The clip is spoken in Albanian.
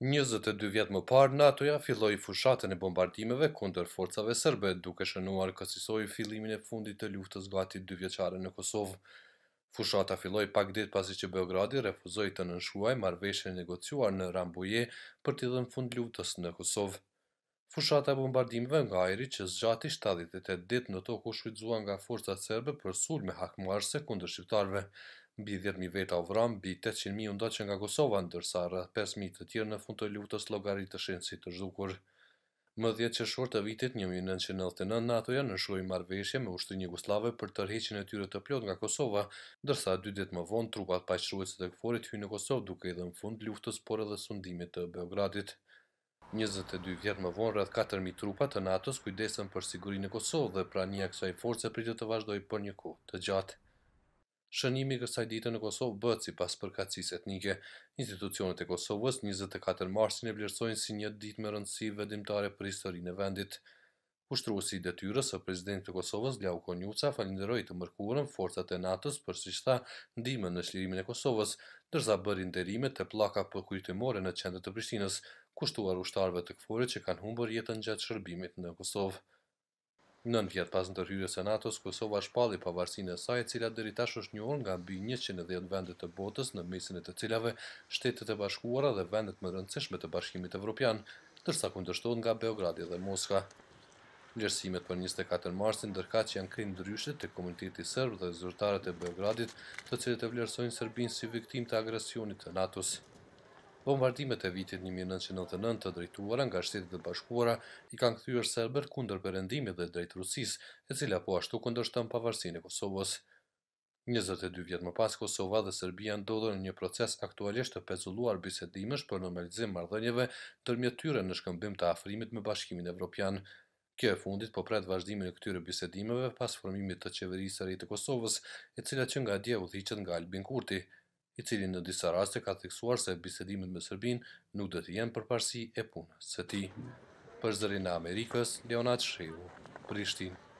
22 vjet më parë, NATO-ja filloi fushatën e bombardimeve kundër forcave serbe, duke shënuar kësaj fillimin e fundit të luftës gati 2 vjeçare në Kosovë. Fushata filloi pak ditë pasi që Beogradi refuzoi të nënshkruajë marrëveshjen e negociuar në Rambuje për t'i dhënë fund luftës në Kosovë. Fushata e bombardimeve nga ajri që zgjati 78 ditë në tokë u shfrytëzua nga forcat serbe për sulme hakmarrëse kundër shqiptarëve. Mbi 10.000 veta u vran, mbi 800.000 u ndoqën nga Kosova, ndërsa rreth 5.000 të tjerë në fund të luftës llogaritëshin si të zhdukur. Më 10 qershor të vitit 1999 NATO-ja nënshkroi marrëveshje me Ushtrinë Jugoslave për tërheqjen e tyre të plotë nga Kosova, ndërsa 2 ditë më vonë trupat paqëruese të KFOR-it hynë në Kosovë duke i dhënë fund luftës por edhe sundimit të Beogradit. 22 vjet më vonë, rreth 4.000 trupa të NATO-s kujdesen për sigurinë e Kosovës dhe prania e kësaj force pritet të vazhdojë për një kohë të gjatë. Shënimi i kësaj dite në Kosovë bëhet sipas përkatësisë etnike. Institucionet e Kosovës 24 marsin e vlerësojnë si një ditë me rëndësi vendimtare për historinë e vendit. Ushtruesi i detyrës së presidentit të Kosovës, Vlau Konjuca, falenderoi të mërkurën forcat e NATO-s për siç tha ndihmën në çlirimin e Kosovës, ndërsa bëri nderime te pllaka kujtimore në qendër të Prishtinës, kushtuar ushtarëve të KFOR-it që kanë humbur jetën gjatë shërbimit në Kosovë. 9 vjet pas ndërhyrjes së NATO-s, Kosova shpalli pavarësinë e saj, e cila deri tash është njohur nga mbi 110 vendet të botës, në mesin e të cilave Shtetet e Bashkuara dhe vendet më rëndësishme të Bashkimit Evropian, ndërsa kundërshtohet nga Beogradi dhe Moska. Vlerësimet për 24 marsin ndërkaq janë krim ndryshe tek komuniteti serb dhe zyrtarët e Beogradit, të cilët e vlerësojnë Serbinë si viktimë të agresionit të NATO-s. Bombardimet e vitit 1999 të drejtuara nga Shtetet e Bashkuara i kanë kthyer serbët kundër perëndimit dhe drejt Rusisë, e cila po ashtu kundërshton pavarësinë e Kosovës. 22 vjet më pas, Kosova dhe Serbia ndodhen në një proces aktualisht të pezulluar bisedimesh për normalizim marrëdhënieve ndërmjet tyre në shkëmbim të afrimit me Bashkimin Evropian. Kjo e fundit po pret vazhdimin e këtyre bisedimeve pas formimit të qeverisë së re të Kosovës, e cila që nga dje udhëhiqet nga Albin Kurti, i cili në disa raste ka theksuar se bisedimet me Serbinë nuk do të jenë përparësi e punës së tij. Për Zërin e Amerikës, Leonard Sheu, Prishtinë.